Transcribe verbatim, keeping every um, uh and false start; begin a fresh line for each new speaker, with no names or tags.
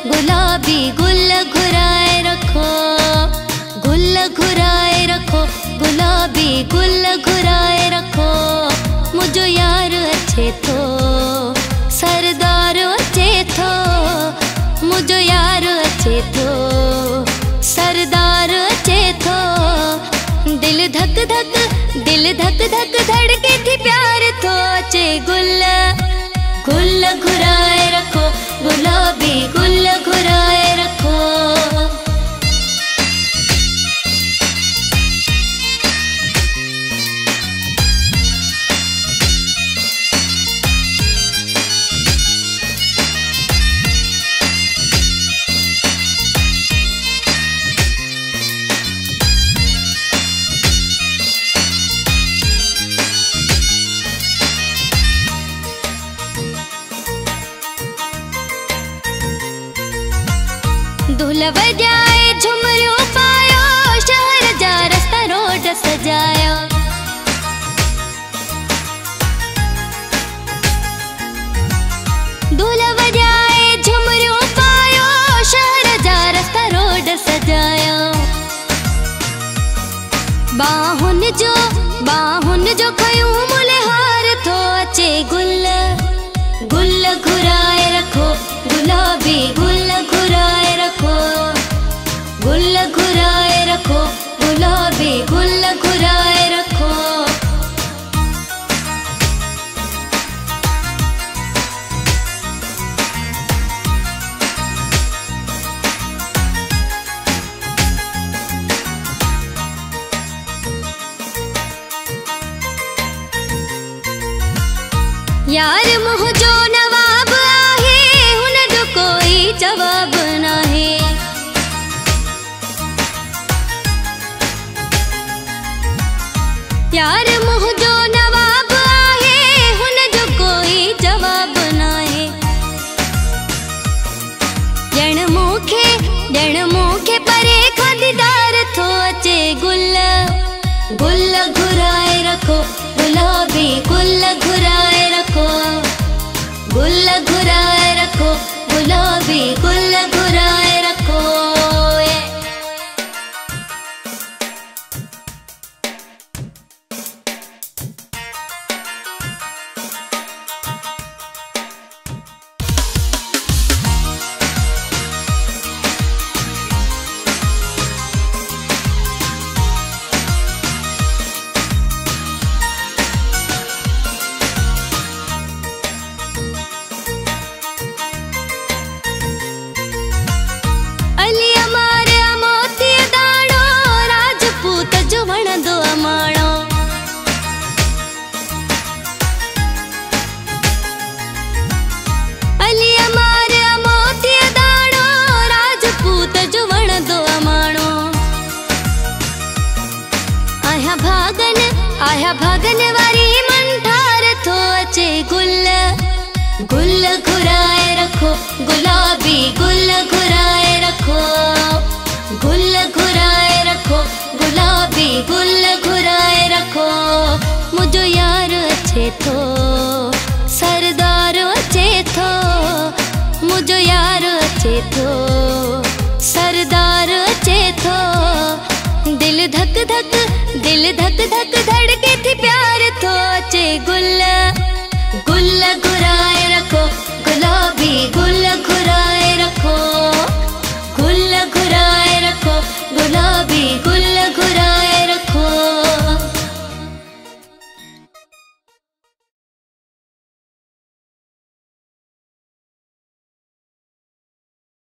गुलाबी गुल घुराए रखो, गुल घुराए रखो, गुलाबी गुल घुराए रखो। मुझो यार अच्छे थो, सरदार अच्छे थो, मुझो यार अच्छे थो, सरदार अच्छे थो। दिल धक धक, दिल धक धक धड़के थी प्यार थो अचे गुल, गुल घुराए रखो, गुलाबी गुल घुराए रखो। दुल्हा बजाए झुमरू पायो, शहर जा रास्ता रोड सजायो। दुल्हा बजाए झुमरू पायो, शहर जा रास्ता रोड सजायो। बाहुन जो बाहुन जो खयूं मुले हार थो अचे गुल, गुल घुराए रखो, गुलाबी गुल घुराए रखो, गुल घुराए रखो, गुलाबी गुल घुराए रखो। यार मुँह जो नवाब आहे, हुन जो कोई जवाब नाहे। यार मुँह जो नवाब आहे, हुन जो कोई जवाब नाहे। ॼण मूंखे ॼण मूंखे परे खां दीदार थो अचे गुल, गुल घुराए रखो, गुलाबी गुल घुराए रखो, गुल घुराए रखो, गुलाबी गुल घुराए रखो। आया भागन वारी मंठार थो अचे गुल, गुल घुराए रखो, गुलाबी गुल घुराए रखो, गुल घुराए रखो, गुलाबी गुल घुराए रखो। मुझो यार अच्छे थो, सरदार अच्छे थो, मुझो यार अच्छे थो, सरदार अच्छे थो। दिल धक धक, दिल धक धक